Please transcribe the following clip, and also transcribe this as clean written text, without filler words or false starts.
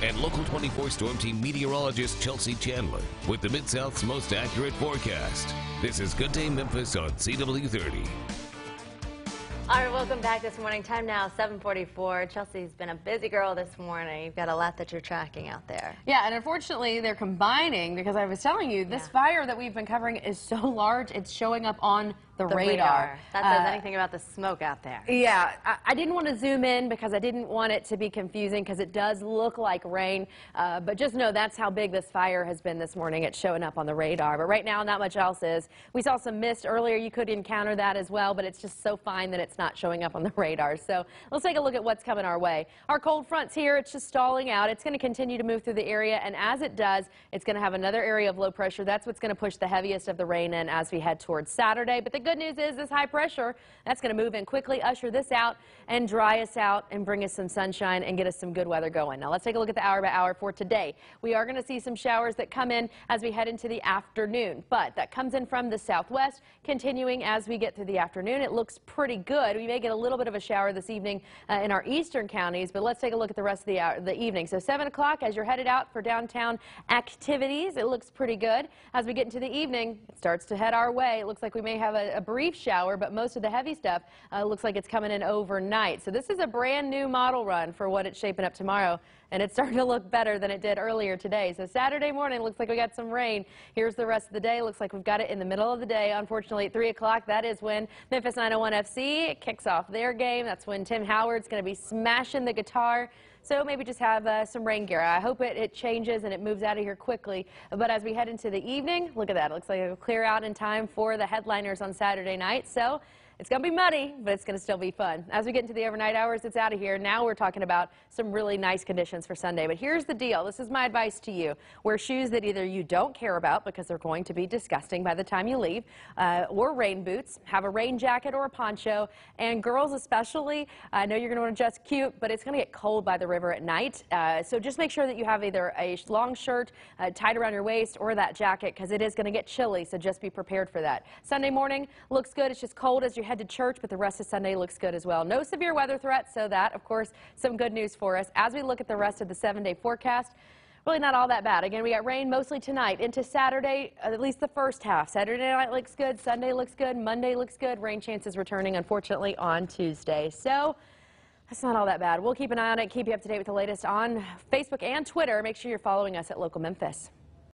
and Local 24 Storm Team meteorologist Chelsea Chandler with the Mid-South's most accurate forecast. This is Good Day Memphis on CW30. All right, welcome back this morning. Time now, 7:44. Chelsea's been a busy girl this morning. You've got a lot that you're tracking out there. Yeah, and unfortunately, they're combining because I was telling you, this fire that we've been covering is so large, it's showing up on the radar. That says anything about the smoke out there. Yeah, I didn't want to zoom in because I didn't want it to be confusing because it does look like rain. But just know that's how big this fire has been this morning. It's showing up on the radar. But right now, not much else is. We saw some mist earlier. You could encounter that as well, but it's just so fine that it's not showing up on the radar. So let's take a look at what's coming our way. Our cold front's here. It's just stalling out. It's going to continue to move through the area, and as it does, it's going to have another area of low pressure. That's what's going to push the heaviest of the rain in as we head towards Saturday. But the good news is this high pressure, that's going to move in quickly, usher this out, and dry us out, and bring us some sunshine and get us some good weather going. Now let's take a look at the hour by hour for today. We are going to see some showers that come in as we head into the afternoon, but that comes in from the southwest, continuing as we get through the afternoon. It looks pretty good. We may get a little bit of a shower this evening in our eastern counties, but let's take a look at the rest of the evening. So 7 o'clock as you're headed out for downtown activities, it looks pretty good. As we get into the evening, it starts to head our way. It looks like we may have a brief shower, but most of the heavy stuff looks like it's coming in overnight. So this is a brand new model run for what it's shaping up tomorrow, and it's starting to look better than it did earlier today. So Saturday morning looks like we got some rain. Here's the rest of the day. Looks like we've got it in the middle of the day. Unfortunately, at 3 o'clock, that is when Memphis 901 FC kicks off their game. That's when Tim Howard's going to be smashing the guitar. So maybe just have some rain gear. I hope it changes and it moves out of here quickly. But as we head into the evening, look at that. It looks like it'll clear out in time for the headliners on Saturday night. So it's going to be muddy, but it's going to still be fun. As we get into the overnight hours, it's out of here. Now we're talking about some really nice conditions for Sunday. But here's the deal. This is my advice to you. Wear shoes that either you don't care about because they're going to be disgusting by the time you leave, or rain boots. Have a rain jacket or a poncho. And girls especially, I know you're going to want to dress cute, but it's going to get cold by the river at night. So just make sure that you have either a long shirt tied around your waist or that jacket because it is going to get chilly. So just be prepared for that. Sunday morning looks good. It's just cold as you head to church, but the rest of Sunday looks good as well. No severe weather threats, so that, of course, some good news for us. As we look at the rest of the 7-day forecast, really not all that bad. Again, we got rain mostly tonight into Saturday, at least the first half. Saturday night looks good, Sunday looks good, Monday looks good. Rain chances returning, unfortunately, on Tuesday. So that's not all that bad. We'll keep an eye on it, keep you up to date with the latest on Facebook and Twitter. Make sure you're following us at Local Memphis.